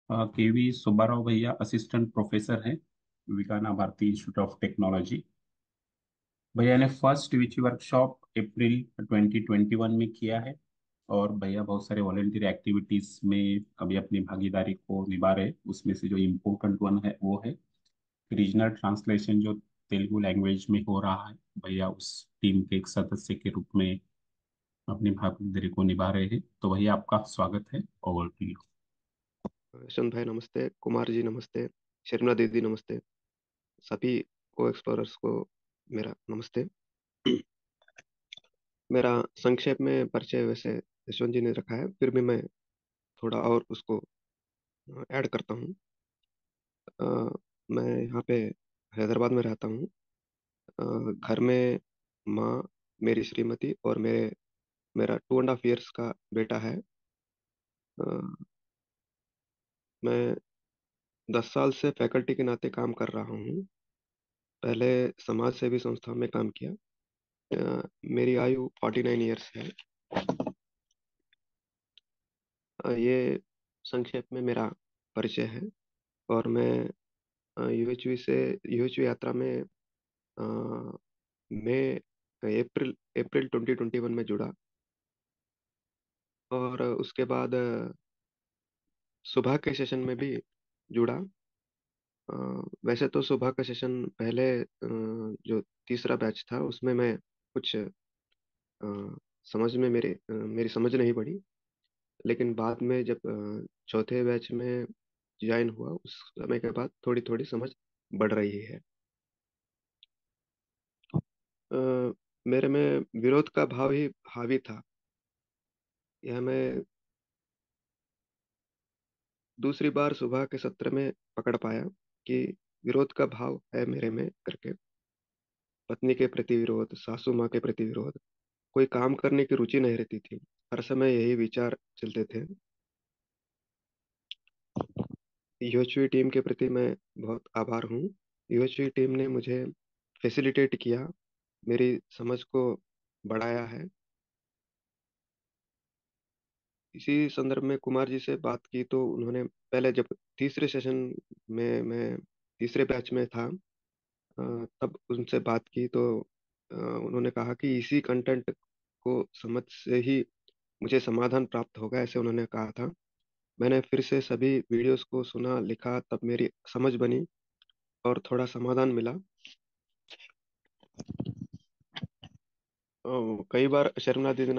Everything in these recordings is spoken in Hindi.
केवी सुब्बाराव भैया असिस्टेंट प्रोफेसर हैं, Vignana Bharati institute of technology. भैया ने फर्स्ट विची वर्कशॉप अप्रैल 2021 में किया है। और भैया बहुत सारे वॉलेंटियर एक्टिविटीज में अभी अपनी भागीदारी को निभा रहे हैं। उसमें से जो इम्पोर्टेंट वन है वो है रीजनल ट्रांसलेशन, जो तेलुगु लैंग्वेज में हो रहा है। भैया उस टीम के एक सदस्य के रूप में अपनी भागीदारी को निभा रहे हैं। तो भैया आपका स्वागत है। Over to you. यशवंत भाई नमस्ते, कुमार जी नमस्ते, शर्मिला दीदी नमस्ते, सभी को एक्सप्लोरर्स को मेरा नमस्ते। मेरा संक्षेप में परिचय वैसे यशवंत जी ने रखा है, फिर भी मैं थोड़ा और उसको ऐड करता हूँ। अ, मैं यहाँ पे हैदराबाद में रहता हूँ। घर में माँ, मेरी श्रीमती और मेरा 2.5 years का बेटा है। अ, मैं 10 साल से फैकल्टी के नाते काम कर रहा हूँ। पहले समाज सेवी संस्था में काम किया। मेरी आयु 49 years है। ये संक्षेप में मेरा परिचय है। और मैं यूएचवी यात्रा में अ, मई अप्रैल अप्रैल 2021 में जुड़ा। और उसके बाद सुबह के सेशन में भी जुड़ा। अ, वैसे तो सुबह का सेशन पहले जो तीसरा बैच था उसमें मैं कुछ समझ में मेरी समझ नहीं पड़ी। लेकिन बाद में जब चौथे बैच में ज्वाइन हुआ उस समय के बाद थोड़ी थोड़ी समझ बढ़ रही है। अ, मेरे में विरोध का भाव ही हावी था। यह मैं दूसरी बार सुबह के सत्र में पकड़ पाया कि विरोध का भाव है मेरे में करके। पत्नी के प्रति विरोध, सासू माँ के प्रति विरोध, कोई काम करने की रुचि नहीं रहती थी। हर समय यही विचार चलते थे। यूएचवी टीम के प्रति मैं बहुत आभार हूँ। यूएचवी टीम ने मुझे फैसिलिटेट किया, मेरी समझ को बढ़ाया है। इसी संदर्भ में कुमार जी से बात की तो उन्होंने पहले जब तीसरे सेशन में मैं तीसरे बैच में था, तब उनसे बात की तो उन्होंने कहा कि इसी कंटेंट को समझ से ही मुझे समाधान प्राप्त होगा, ऐसे उन्होंने कहा था। मैंने फिर से सभी वीडियोस को सुना, लिखा, तब मेरी समझ बनी और थोड़ा समाधान मिला। कई बार शर्मिला दीदी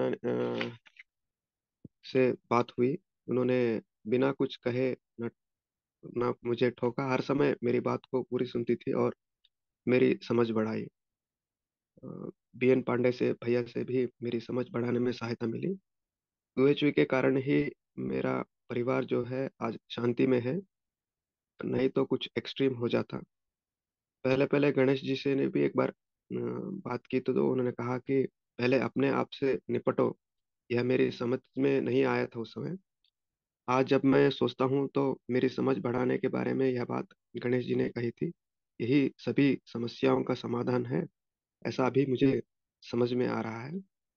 से बात हुई। उन्होंने बिना कुछ कहे न ना मुझे ठोका, हर समय मेरी बात को पूरी सुनती थी और मेरी समझ बढ़ाई। बीएन पांडे से भैया से भी मेरी समझ बढ़ाने में सहायता मिली। यूएचवी के कारण ही मेरा परिवार जो है आज शांति में है, नहीं तो कुछ एक्सट्रीम हो जाता। पहले पहले गणेश जी से ने भी एक बार बात की तो उन्होंने कहा कि पहले अपने आप से निपटो। यह मेरी समझ में नहीं आया था उस समय। आज जब मैं सोचता हूँ तो मेरी समझ बढ़ाने के बारे में यह बात गणेश जी ने कही थी। यही सभी समस्याओं का समाधान है, ऐसा अभी मुझे समझ में आ रहा है।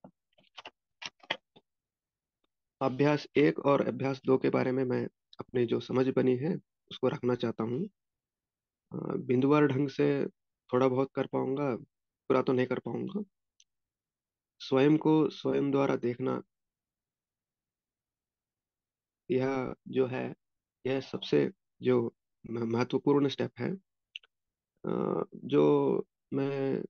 अभ्यास 1 और अभ्यास 2 के बारे में मैं अपनी जो समझ बनी है उसको रखना चाहता हूँ। बिंदुवार ढंग से थोड़ा बहुत कर पाऊंगा, पूरा तो नहीं कर पाऊंगा। स्वयं को स्वयं द्वारा देखना, यह जो है यह सबसे जो महत्वपूर्ण स्टेप है। जो मैं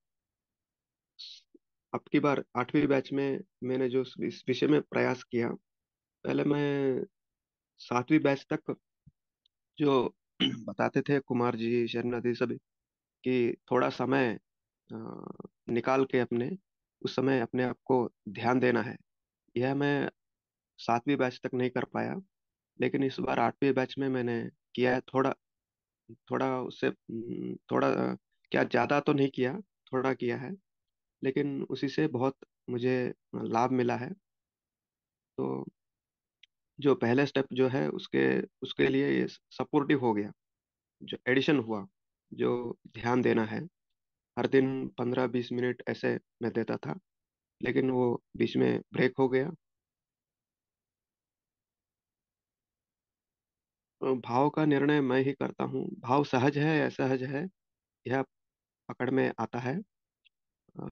अब की बार 8वीं बैच में मैंने जो इस विषय में प्रयास किया। पहले मैं 7वीं बैच तक जो बताते थे कुमार जी, शर्मिला दी सभी, कि थोड़ा समय अ, निकाल के अपने उस समय अपने आप को ध्यान देना है, यह मैं 7वीं बैच तक नहीं कर पाया। लेकिन इस बार 8वीं बैच में मैंने किया है। थोड़ा थोड़ा उससे थोड़ा क्या ज्यादा तो नहीं किया, थोड़ा किया है। लेकिन उसी से बहुत मुझे लाभ मिला है। तो जो पहले स्टेप जो है उसके उसके लिए ये सपोर्टिव हो गया। जो एडिशन हुआ, जो ध्यान देना है, हर दिन 15-20 मिनट ऐसे मैं देता था, लेकिन वो बीच में ब्रेक हो गया। भाव का निर्णय मैं ही करता हूँ। भाव सहज है या असहज है, यह पकड़ में आता है अ,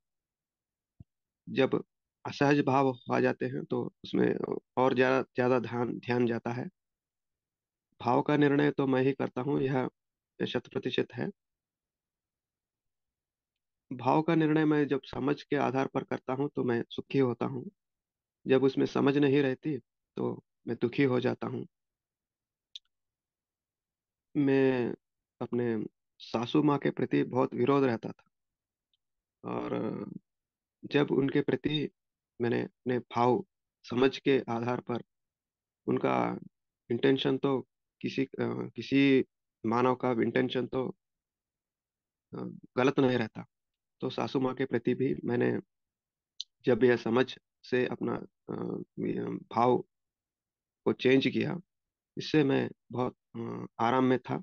जब असहज भाव आ जाते हैं तो उसमें और ज्यादा ज्यादा ध्यान ध्यान जाता है। भाव का निर्णय तो मैं ही करता हूँ, यह 100% है। भाव का निर्णय मैं जब समझ के आधार पर करता हूँ तो मैं सुखी होता हूँ। जब उसमें समझ नहीं रहती तो मैं दुखी हो जाता हूँ। मैं अपने सासू माँ के प्रति बहुत विरोध रहता था, और जब उनके प्रति मैंने अपने भाव समझ के आधार पर, उनका इंटेंशन तो किसी मानव का इंटेंशन तो अ, गलत नहीं रहता, तो सासू माँ के प्रति भी मैंने जब यह समझ से अपना भाव को चेंज किया, इससे मैं बहुत आराम में था।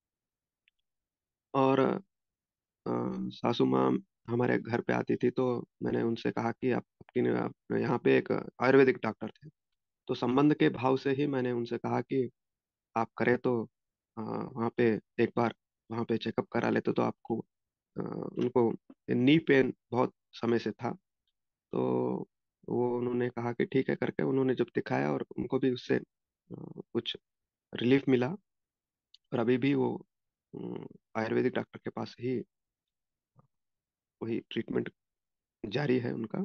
और सासू माँ हमारे घर पे आती थी तो मैंने उनसे कहा कि आप यहाँ पे एक आयुर्वेदिक डॉक्टर थे, तो संबंध के भाव से ही मैंने उनसे कहा कि आप करें तो वहाँ पे एक बार वहाँ पे चेकअप करा लेते तो आपको उनको नी पेन बहुत समय से था। तो वो उन्होंने कहा कि ठीक है करके, उन्होंने जब दिखाया और उनको भी उससे कुछ रिलीफ मिला, और अभी भी वो आयुर्वेदिक डॉक्टर के पास ही वही ट्रीटमेंट जारी है उनका।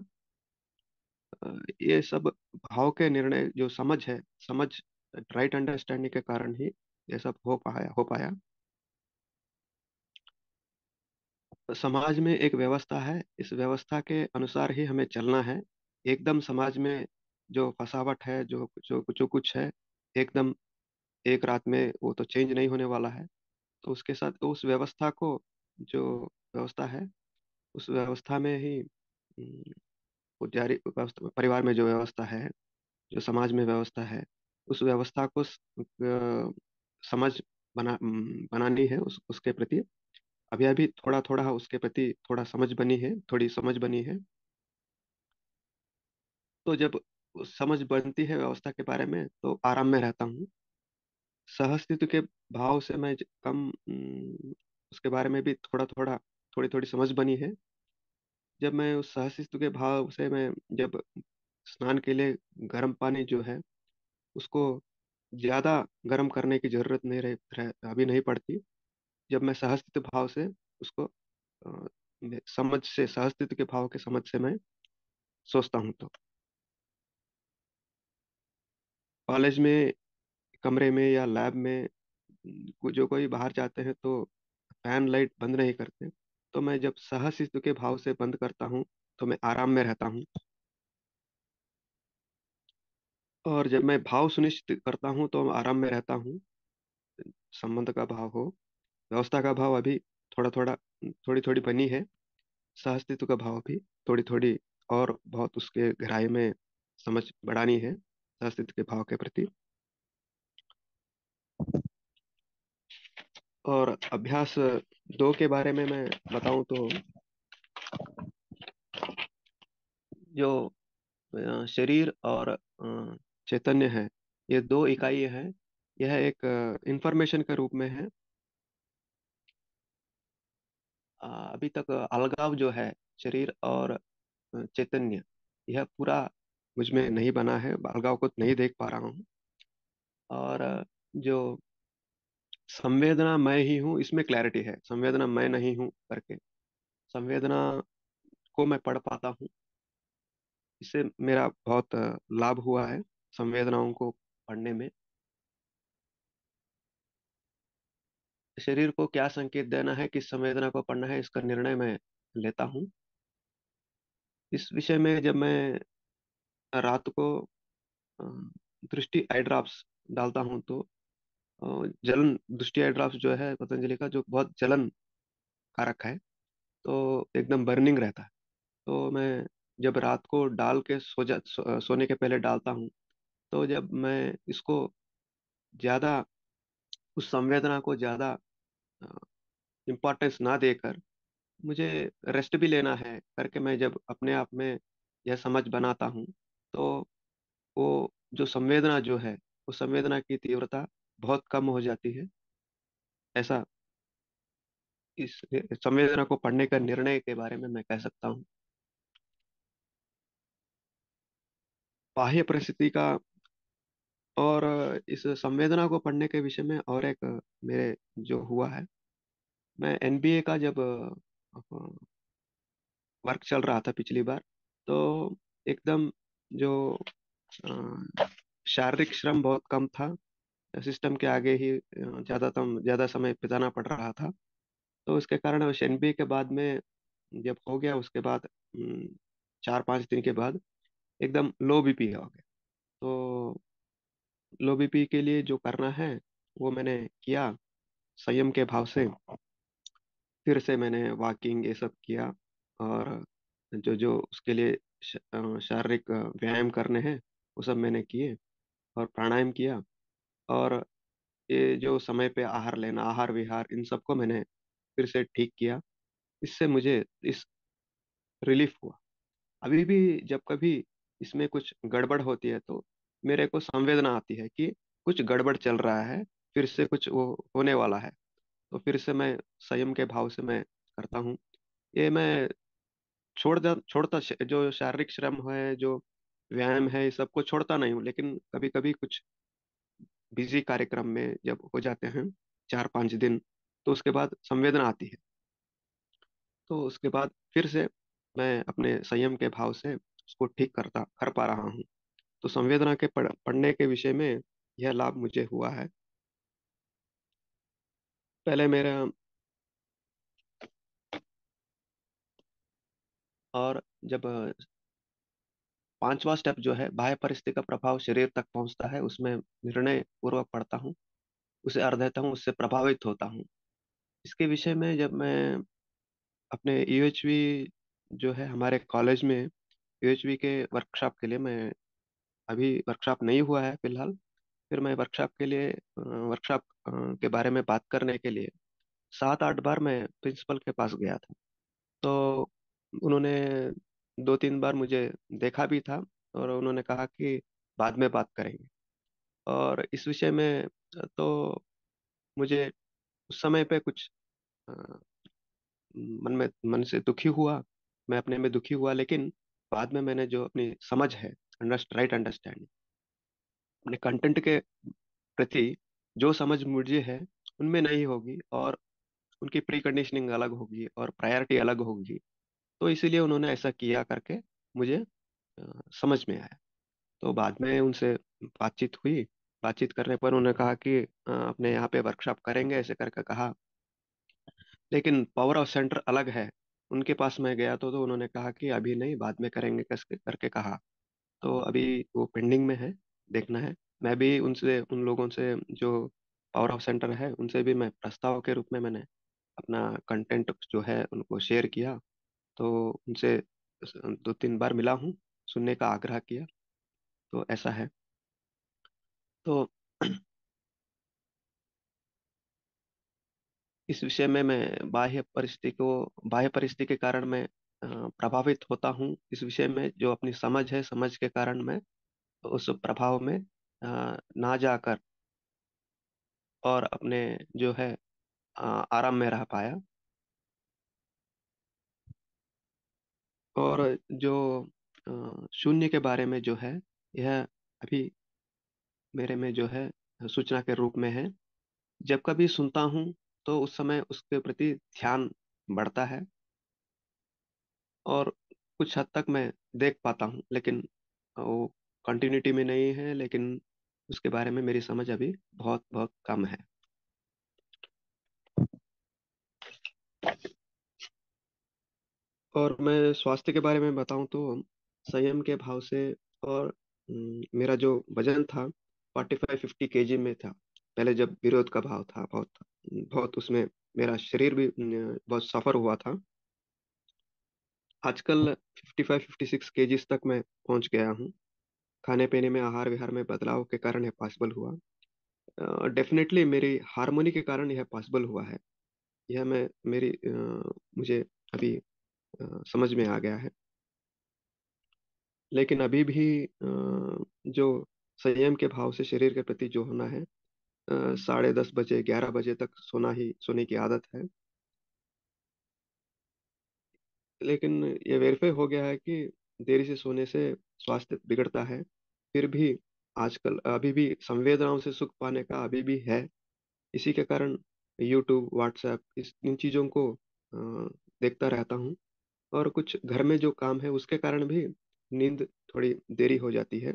ये सब भाव के निर्णय जो समझ है, समझ राइट अंडरस्टैंडिंग के कारण ही ये सब हो पाया। समाज में एक व्यवस्था है, इस व्यवस्था के अनुसार ही हमें चलना है। एकदम समाज में जो फसावट है, जो जो जो कुछ है, एकदम एक रात में वो तो चेंज नहीं होने वाला है। तो उसके साथ तो उस व्यवस्था को, जो व्यवस्था है, उस व्यवस्था में ही वो जारी परिवार में जो व्यवस्था है, जो समाज में व्यवस्था है, उस व्यवस्था को समझ बनानी है, उसके प्रति अभी अभी थोड़ा थोड़ा उसके प्रति थोड़ा समझ बनी है, थोड़ी समझ बनी है। तो जब समझ बनती है व्यवस्था के बारे में तो आराम में रहता हूँ। सहअस्तित्व के भाव से मैं कम उसके बारे में भी थोड़ा थोड़ा थोड़ी थोड़ी समझ बनी है। जब मैं उस सहअस्तित्व के भाव से मैं जब स्नान के लिए गर्म पानी जो है उसको ज्यादा गर्म करने की जरूरत नहीं अभी नहीं पड़ती। जब मैं सहअस्तित्व भाव से उसको समझ से, सहअस्तित्व के भाव के समझ से मैं सोचता हूँ तो कॉलेज में, कमरे में या लैब में जो कोई बाहर जाते हैं तो फैन लाइट बंद नहीं करते, तो मैं जब सहअस्तित्व के भाव से बंद करता हूँ तो मैं आराम में रहता हूँ। और जब मैं भाव सुनिश्चित करता हूँ तो आराम में रहता हूँ। संबंध का भाव हो, व्यवस्था का भाव अभी थोड़ा थोड़ा थोड़ी थोड़ी बनी है, सहअस्तित्व का भाव भी थोड़ी थोड़ी और बहुत उसके गहराई में समझ बढ़ानी है सहअस्तित्व के भाव के प्रति। और अभ्यास 2 के बारे में मैं बताऊं तो जो शरीर और चैतन्य है, ये 2 इकाई है। यह एक इंफॉर्मेशन के रूप में है। अभी तक अलगाव जो है शरीर और चैतन्य, यह पूरा मुझ में नहीं बना है, अलगाव को नहीं देख पा रहा हूँ। और जो संवेदना मैं ही हूँ, इसमें क्लैरिटी है, संवेदना मैं नहीं हूँ करके संवेदना को मैं पढ़ पाता हूँ। इससे मेरा बहुत लाभ हुआ है संवेदनाओं को पढ़ने में। शरीर को क्या संकेत देना है, किस संवेदना को पढ़ना है, इसका निर्णय मैं लेता हूँ। इस विषय में जब मैं रात को अ, दृष्टि आई ड्रॉप्स डालता हूँ तो जलन, दृष्टि आई ड्रॉप्स जो है पतंजलि का, जो बहुत जलन कारक है, तो एकदम बर्निंग रहता है। तो मैं जब रात को डाल के सोने के पहले डालता हूँ, तो जब मैं इसको ज्यादा, उस संवेदना को ज्यादा इम्पोर्टेंस ना देकर मुझे रेस्ट भी लेना है करके, मैं जब अपने आप में यह समझ बनाता हूँ तो वो जो संवेदना जो है, वो संवेदना की तीव्रता बहुत कम हो जाती है। ऐसा इस संवेदना को पढ़ने का निर्णय के बारे में मैं कह सकता हूँ। बाह्य परिस्थिति का और इस संवेदना को पढ़ने के विषय में और एक मेरे जो हुआ है, मैं एनबीए का जब वर्क चल रहा था पिछली बार, तो एकदम जो शारीरिक श्रम बहुत कम था। सिस्टम के आगे ही ज्यादा समय बिताना पड़ रहा था। तो उसके कारण उस एनबीए के बाद में जब हो गया, उसके बाद 4-5 दिन के बाद एकदम लो बीपी हो गया। तो लो बीपी के लिए जो करना है वो मैंने किया संयम के भाव से। फिर से मैंने वॉकिंग ये सब किया, और जो जो उसके लिए शारीरिक व्यायाम करने हैं वो सब मैंने किए, और प्राणायाम किया। और ये जो समय पे आहार लेना, आहार विहार, इन सबको मैंने फिर से ठीक किया। इससे मुझे इस रिलीफ हुआ। अभी भी जब कभी इसमें कुछ गड़बड़ होती है तो मेरे को संवेदना आती है कि कुछ गड़बड़ चल रहा है, फिर से कुछ वो होने वाला है। तो फिर से मैं संयम के भाव से मैं करता हूँ। ये मैं जो शारीरिक श्रम है, जो व्यायाम है, ये सबको छोड़ता नहीं हूँ, लेकिन कभी कभी कुछ बिजी कार्यक्रम में जब हो जाते हैं 4-5 दिन, तो उसके बाद संवेदना आती है। तो उसके बाद फिर से मैं अपने संयम के भाव से उसको ठीक करता कर पा रहा हूँ। तो संवेदना के पढ़ने के विषय में यह लाभ मुझे हुआ है। पहले मेरा और जब पांचवा स्टेप जो है बाह्य परिस्थिति का प्रभाव शरीर तक पहुंचता है, उसमें निर्णय पूर्वक पढ़ता हूँ, उसे अध्ययता हूँ, उससे प्रभावित होता हूँ। इसके विषय में जब मैं अपने यूएचवी जो है हमारे कॉलेज में, यूएचवी के वर्कशॉप के लिए मैं, अभी वर्कशॉप नहीं हुआ है फिलहाल, फिर मैं वर्कशॉप के लिए वर्कशॉप के बारे में बात करने के लिए 7-8 बार मैं प्रिंसिपल के पास गया था। तो उन्होंने 2-3 बार मुझे देखा भी था, और उन्होंने कहा कि बाद में बात करेंगे। और इस विषय में तो मुझे उस समय पे कुछ अ, मन से दुखी हुआ, मैं अपने में दुखी हुआ। लेकिन बाद में मैंने जो अपनी समझ है, राइट अंडरस्टैंडिंग, अपने कंटेंट के प्रति जो समझ मुझे है उनमें नहीं होगी, और उनकी प्री कंडीशनिंग अलग होगी और प्रायोरिटी अलग होगी। तो इसीलिए उन्होंने ऐसा किया करके मुझे समझ में आया। तो बाद में उनसे बातचीत हुई। बातचीत करने पर उन्होंने कहा कि अपने यहाँ पे वर्कशॉप करेंगे, ऐसे करके कहा। लेकिन पावर ऑफ सेंटर अलग है। उनके पास मैं गया तो उन्होंने कहा कि अभी नहीं, बाद में करेंगे कैसे करके कहा। तो अभी वो पेंडिंग में है, देखना है। मैं भी उनसे, उन लोगों से जो पावर ऑफ सेंटर है, उनसे भी मैं प्रस्ताव के रूप में मैंने अपना कंटेंट जो है उनको शेयर किया। तो उनसे 2-3 बार मिला हूँ, सुनने का आग्रह किया। तो ऐसा है। तो इस विषय में मैं बाह्य परिस्थिति के कारण मैं प्रभावित होता हूँ। इस विषय में जो अपनी समझ है, समझ के कारण मैं उस प्रभाव में ना जाकर और अपने जो है आराम में रह पाया। और जो शून्य के बारे में जो है, यह अभी मेरे में जो है सूचना के रूप में है। जब कभी सुनता हूँ तो उस समय उसके प्रति ध्यान बढ़ता है, और कुछ हद तक मैं देख पाता हूँ, लेकिन वो कंटिन्यूटी में नहीं है। लेकिन उसके बारे में मेरी समझ अभी बहुत बहुत कम है। और मैं स्वास्थ्य के बारे में बताऊं तो संयम के भाव से, और मेरा जो वजन था 45-50 kg में था पहले, जब विरोध का भाव था बहुत बहुत, उसमें मेरा शरीर भी बहुत सफर हुआ था। आजकल 55-56 kg तक मैं पहुंच गया हूँ। खाने पीने में, आहार विहार में बदलाव के कारण यह पॉसिबल हुआ। डेफिनेटली मेरी हार्मोनी के कारण यह पॉसिबल हुआ है। यह मैं मेरी मुझे अभी समझ में आ गया है। लेकिन अभी भी जो संयम के भाव से शरीर के प्रति जो होना है, 10:30 बजे 11 बजे तक सोने की आदत है। लेकिन ये वेरीफाई हो गया है कि देरी से सोने से स्वास्थ्य बिगड़ता है। फिर भी आजकल अभी भी संवेदनाओं से सुख पाने का अभी भी है। इसी के कारण यूट्यूब, व्हाट्सएप, इन चीजों को देखता रहता हूँ। और कुछ घर में जो काम है उसके कारण भी नींद थोड़ी देरी हो जाती है।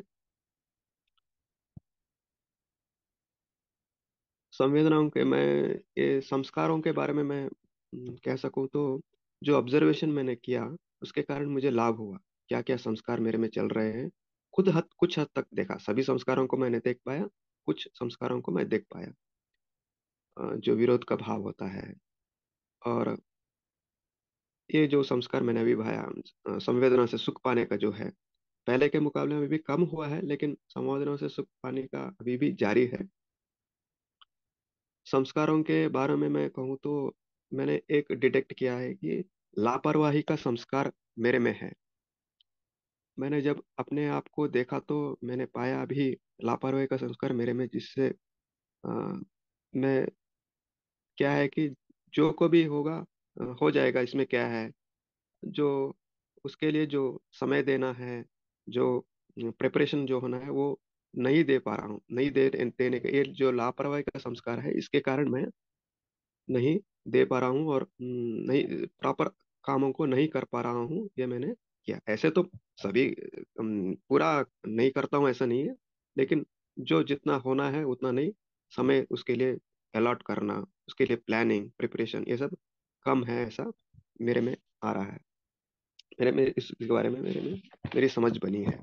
संवेदनाओं के मैं ये संस्कारों के बारे में मैं कह सकूं तो जो ऑब्जर्वेशन मैंने किया उसके कारण मुझे लाभ हुआ। क्या क्या संस्कार मेरे में चल रहे हैं, कुछ हद तक देखा। सभी संस्कारों को मैंने देख पाया, कुछ संस्कारों को मैं देख पाया। जो विरोध का भाव होता है, और ये जो संस्कार मैंने अभी भाया, संवेदना से सुख पाने का जो है, पहले के मुकाबले में अभी कम हुआ है, लेकिन संवेदना से सुख पाने का अभी भी जारी है। संस्कारों के बारे में मैं कहूँ तो मैंने एक डिटेक्ट किया है कि लापरवाही का संस्कार मेरे में है। मैंने जब अपने आप को देखा तो मैंने पाया अभी लापरवाही का संस्कार मेरे में, जिससे मैं, क्या है कि जो को भी होगा हो जाएगा, इसमें क्या है। जो उसके लिए जो समय देना है, जो प्रिपरेशन जो होना है, वो नहीं दे पा रहा हूँ। नहीं देने के, ये जो लापरवाही का संस्कार है, इसके कारण मैं नहीं दे पा रहा हूँ, और नहीं प्रॉपर कामों को नहीं कर पा रहा हूँ। ये मैंने किया। ऐसे तो सभी पूरा नहीं करता हूँ, ऐसा नहीं है, लेकिन जो जितना होना है उतना नहीं, समय उसके लिए अलॉट करना, उसके लिए प्लानिंग, प्रिपरेशन, ये सब कम है, ऐसा मेरे में आ रहा है। मेरे में इसके बारे में मेरी समझ बनी है।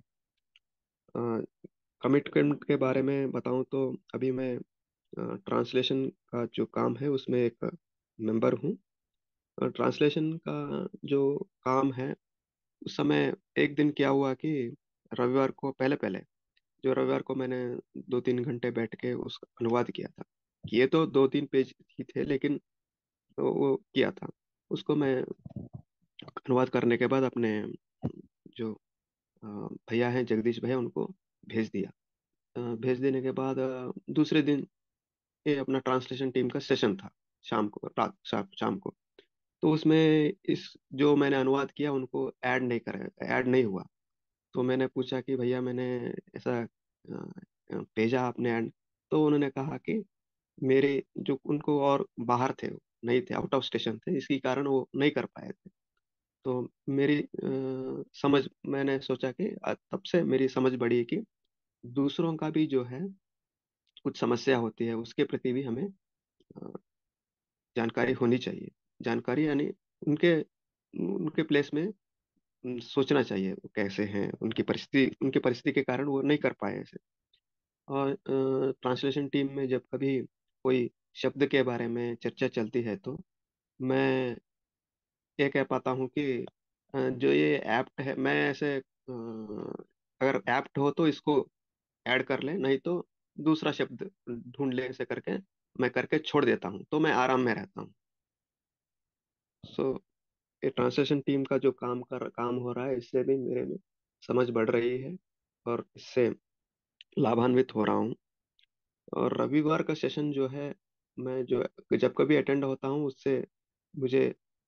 कमिटमेंट के बारे में बताऊं तो अभी मैं ट्रांसलेशन का जो काम है उसमें एक मेंबर हूँ। ट्रांसलेशन का जो काम है, उस समय एक दिन क्या हुआ कि रविवार को, पहले पहले जो रविवार को मैंने 2-3 घंटे बैठ के उस अनुवाद किया था। ये तो 2-3 पेज ही थे, लेकिन वो किया था। उसको मैं अनुवाद करने के बाद अपने जो भैया हैं, जगदीश भैया, उनको भेज दिया। भेज देने के बाद दूसरे दिन ये अपना ट्रांसलेशन टीम का सेशन था, शाम को, रात शाम को। तो उसमें इस जो मैंने अनुवाद किया उनको ऐड नहीं हुआ। तो मैंने पूछा कि भैया, मैंने ऐसा भेजा आपने ऐड। तो उन्होंने कहा कि मेरे जो उनको, और बाहर थे वो, नहीं थे, आउट ऑफ स्टेशन थे, इसी कारण वो नहीं कर पाए थे। तो मेरी समझ, मैंने सोचा कि तब से मेरी समझ बढ़ी कि दूसरों का भी जो है कुछ समस्या होती है, उसके प्रति भी हमें अ, जानकारी होनी चाहिए। जानकारी यानी उनके उनके प्लेस में सोचना चाहिए, वो कैसे हैं, उनकी परिस्थिति के कारण वो नहीं कर पाए ऐसे। और ट्रांसलेशन टीम में जब कभी कोई शब्द के बारे में चर्चा चलती है तो मैं ये कह पाता हूँ कि जो ये एप्ट है, मैं ऐसे अगर एप्ट हो तो इसको ऐड कर ले, नहीं तो दूसरा शब्द ढूंढ ले, ऐसे करके मैं करके छोड़ देता हूँ, तो मैं आराम में रहता हूँ। सो ये ट्रांसलेशन टीम का जो काम हो रहा है, इससे भी मेरे में समझ बढ़ रही है, और इससे लाभान्वित हो रहा हूँ। और रविवार का सेशन जो है, मैं जो जब कभी अटेंड होता हूँ उससे मुझे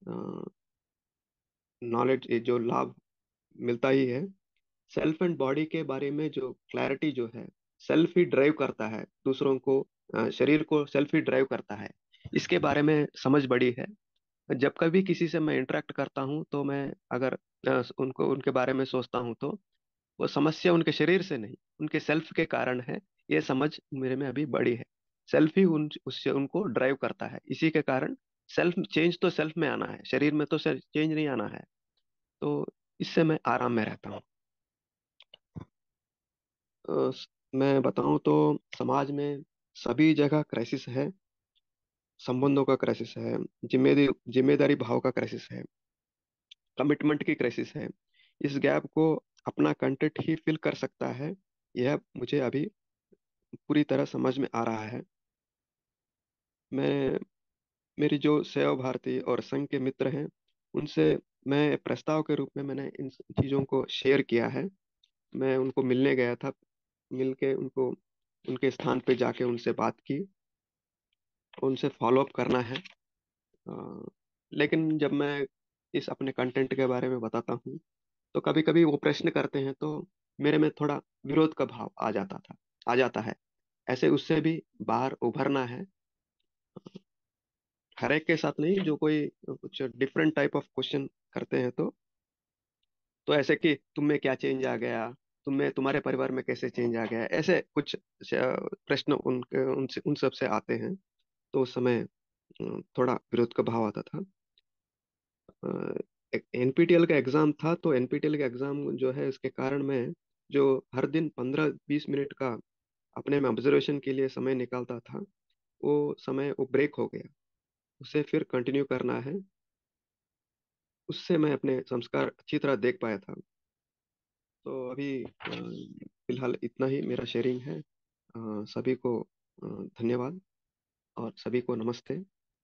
नॉलेज, जो लाभ मिलता ही है। सेल्फ एंड बॉडी के बारे में जो क्लैरिटी जो है, सेल्फ ही ड्राइव करता है दूसरों को, शरीर को सेल्फ ही ड्राइव करता है, इसके बारे में समझ बड़ी है। जब कभी किसी से मैं इंटरेक्ट करता हूँ तो मैं अगर उनको उनके बारे में सोचता हूँ तो वो समस्या उनके शरीर से नहीं, उनके सेल्फ के कारण है। ये समझ मेरे में अभी बड़ी है। सेल्फ ही उससे उनको ड्राइव करता है, इसी के कारण सेल्फ चेंज तो सेल्फ में आना है, शरीर में तो चेंज नहीं आना है। तो इससे मैं आराम में रहता हूँ। मैं बताऊं तो समाज में सभी जगह क्राइसिस है। संबंधों का क्राइसिस है, जिम्मेदारी भाव का क्राइसिस है, कमिटमेंट की क्राइसिस है। इस गैप को अपना कंटेंट ही फिल कर सकता है, यह मुझे अभी पूरी तरह समझ में आ रहा है। मैं मेरी जो सेवा भारती और संघ के मित्र हैं, उनसे मैं प्रस्ताव के रूप में मैंने इन चीज़ों को शेयर किया है। मैं उनको मिलने गया था, मिल के उनको, उनके स्थान पे जाके उनसे बात की। उनसे फॉलो अप करना है। अ, लेकिन जब मैं इस अपने कंटेंट के बारे में बताता हूँ तो कभी कभी वो प्रश्न करते हैं, तो मेरे में थोड़ा विरोध का भाव आ जाता है। ऐसे उससे भी बाहर उभरना है। हर एक के साथ नहीं, जो कोई कुछ डिफरेंट टाइप ऑफ क्वेश्चन करते हैं तो ऐसे कि तुम में क्या चेंज आ गया, तुम में, तुम्हारे परिवार में कैसे चेंज आ गया, ऐसे कुछ प्रश्न उनके उनसे उन सब से आते हैं। तो उस समय थोड़ा विरोध का भाव आता था। एनपीटीएल का एग्जाम था, तो एनपीटीएल का एग्जाम जो है, उसके कारण मैं जो हर दिन 15-20 मिनट का अपने में ऑब्जर्वेशन के लिए समय निकालता था, वो समय वो ब्रेक हो गया। उसे फिर कंटिन्यू करना है। उससे मैं अपने संस्कार अच्छी तरह देख पाया था। तो अभी फिलहाल इतना ही मेरा शेयरिंग है। सभी को धन्यवाद और सभी को नमस्ते।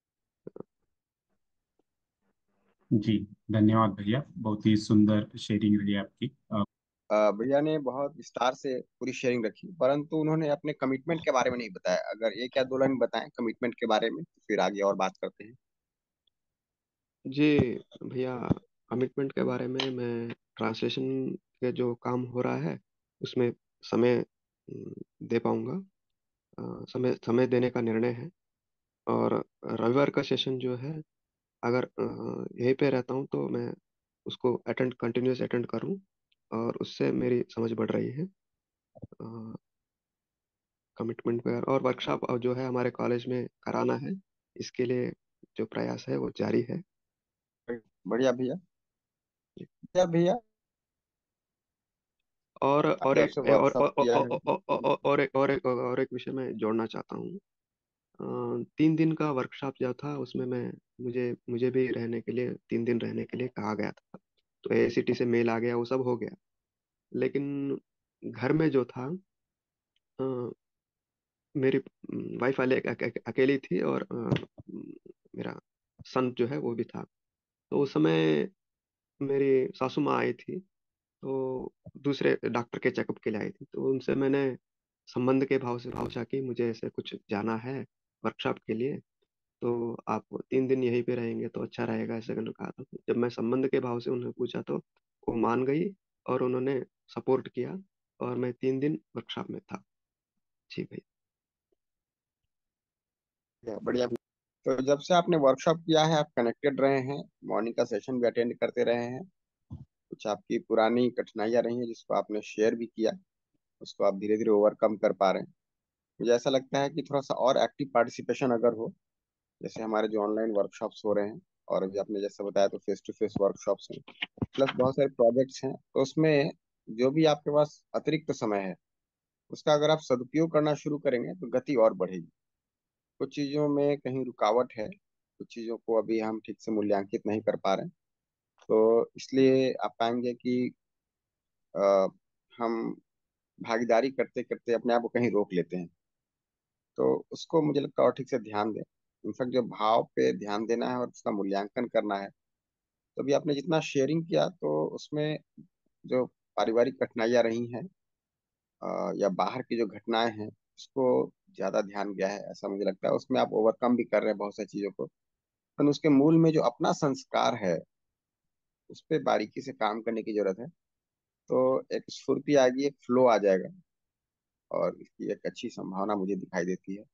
जी, धन्यवाद भैया, बहुत ही सुंदर शेयरिंग रही आपकी। भैया ने बहुत विस्तार से पूरी शेयरिंग रखी, परंतु उन्होंने अपने कमिटमेंट के बारे में नहीं बताया। अगर एक या दो लाइन बताएं कमिटमेंट के बारे में, तो फिर आगे और बात करते हैं। जी भैया, कमिटमेंट के बारे में मैं ट्रांसलेशन के जो काम हो रहा है उसमें समय दे पाऊंगा। समय समय देने का निर्णय है। और रविवार का सेशन जो है, अगर यहीं पे रहता हूँ तो मैं उसको अटेंड कंटिन्यूस अटेंड करूँ, और उससे मेरी समझ बढ़ रही है। कमिटमेंट पर और वर्कशॉप जो है हमारे कॉलेज में कराना है, इसके लिए जो प्रयास है वो जारी है। बढ़िया भैया। भैया भैया और आपने एक आपसे और वर्कशॉप किया है। और एक विषय में जोड़ना चाहता हूँ। 3 दिन का वर्कशॉप जो था, उसमें मैं मुझे मुझे भी रहने के लिए 3 दिन रहने के लिए कहा गया था। तो एआईसीटी से मेल आ गया, वो सब हो गया। लेकिन घर में जो था, अ, मेरी वाइफ वाले अकेली थी, और मेरा सन जो है वो भी था। तो उस समय मेरी सासू माँ आई थी, तो दूसरे डॉक्टर के चेकअप के लिए आई थी। तो उनसे मैंने संबंध के भाव से पूछा कि मुझे ऐसे कुछ जाना है वर्कशॉप के लिए, तो आप 3 दिन यहीं पे रहेंगे तो अच्छा रहेगा, ऐसे करके कहा था। जब मैं संबंध के भाव से उन्हें पूछा तो वो मान गई, और उन्होंने सपोर्ट किया, और मैं 3 दिन वर्कशॉप में था। जी भाई। बढ़िया भैया। तो जब से आपने वर्कशॉप किया है, आप कनेक्टेड रहे हैं, मॉर्निंग का सेशन भी अटेंड करते रहे हैं। कुछ आपकी पुरानी कठिनाइयां रही हैं जिसको आपने शेयर भी किया, उसको आप धीरे धीरे ओवरकम कर पा रहे हैं। मुझे ऐसा लगता है कि थोड़ा सा और एक्टिव पार्टिसिपेशन अगर हो, जैसे हमारे जो ऑनलाइन वर्कशॉप्स हो रहे हैं, और अभी आपने जैसे बताया तो फेस टू फेस वर्कशॉप्स हैं, प्लस बहुत सारे प्रोजेक्ट्स हैं, तो उसमें जो भी आपके पास अतिरिक्त समय है, उसका अगर आप सदुपयोग करना शुरू करेंगे तो गति और बढ़ेगी। कुछ चीज़ों में कहीं रुकावट है, कुछ चीज़ों को अभी हम ठीक से मूल्यांकित नहीं कर पा रहे हैं। तो इसलिए आप पाएंगे कि अ, हम भागीदारी करते करते अपने आप को कहीं रोक लेते हैं। तो उसको मुझे लगता है और ठीक से ध्यान दें। इनफैक्ट जो भाव पे ध्यान देना है और उसका मूल्यांकन करना है। तो अभी आपने जितना शेयरिंग किया, तो उसमें जो पारिवारिक कठिनाइयाँ रही हैं, या बाहर की जो घटनाएं हैं, उसको ज्यादा ध्यान गया है ऐसा मुझे लगता है। उसमें आप ओवरकम भी कर रहे हैं बहुत सारी चीजों को, लेकिन उसके मूल में जो अपना संस्कार है, उस पर बारीकी से काम करने की जरूरत है। तो एक स्फूर्ति आएगी, एक फ्लो आ जाएगा, और इसकी एक अच्छी संभावना मुझे दिखाई देती है।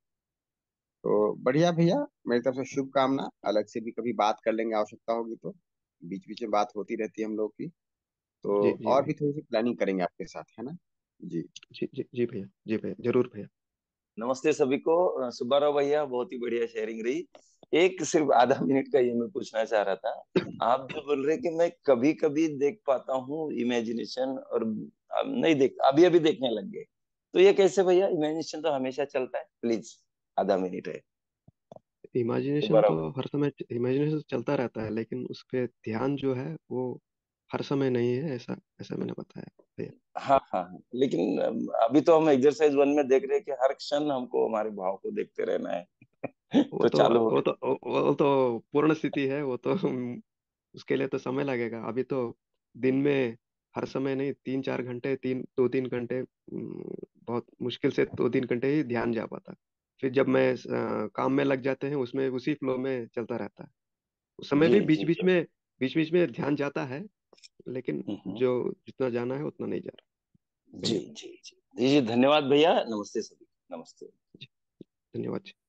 तो बढ़िया भैया, मेरी तरफ से शुभकामना। अलग से भी कभी बात कर लेंगे, आवश्यकता होगी तो। बीच बीच में बात होती रहती है हम लोग की। तो जी जी और भी भैया। थोड़ी सी प्लानिंग करेंगे आपके साथ, है ना। जी। जी जी जी भैया, जी भैया, जरूर भैया। नमस्ते सभी को। सुब्बाराव भैया, बहुत ही बढ़िया शेयरिंग रही। एक सिर्फ आधा मिनट का ये मैं पूछना चाह रहा था। आप जो बोल रहे कि मैं कभी कभी देख पाता हूँ इमेजिनेशन, और अब नहीं देख, अभी अभी देखने लग गए, तो ये कैसे भैया? इमेजिनेशन तो हमेशा चलता है, प्लीज आधा मिनट है। इमेजिनेशन तो सुब्बाराव। हर समय इमेजिनेशन चलता रहता है, लेकिन उस पे ध्यान जो है वो हर समय नहीं है, ऐसा ऐसा मैंने बताया भैया। हाँ हाँ हाँ। लेकिन अभी तो हम एक्सरसाइज 1 में देख रहे हैं कि हर क्षण हमको हमारे भाव को देखते रहना है। वो तो तो चालू हो वो गया। तो वो तो पूर्ण स्थिति है, वो तो उसके लिए तो समय लगेगा। अभी तो दिन में हर समय नहीं, 3-4 घंटे, 3-2-3 घंटे, बहुत मुश्किल से 2-3 घंटे ही ध्यान जा पाता। फिर जब मैं काम में लग जाते हैं उसमें उसी फ्लो में चलता रहता है। उस समय जी भी जी बीच बीच में ध्यान जाता है, लेकिन हम्म, जो जितना जाना है उतना नहीं जा रहा। जी चलिए। जी जी जी जी, धन्यवाद भैया, नमस्ते सभी, नमस्ते। जी, धन्यवाद।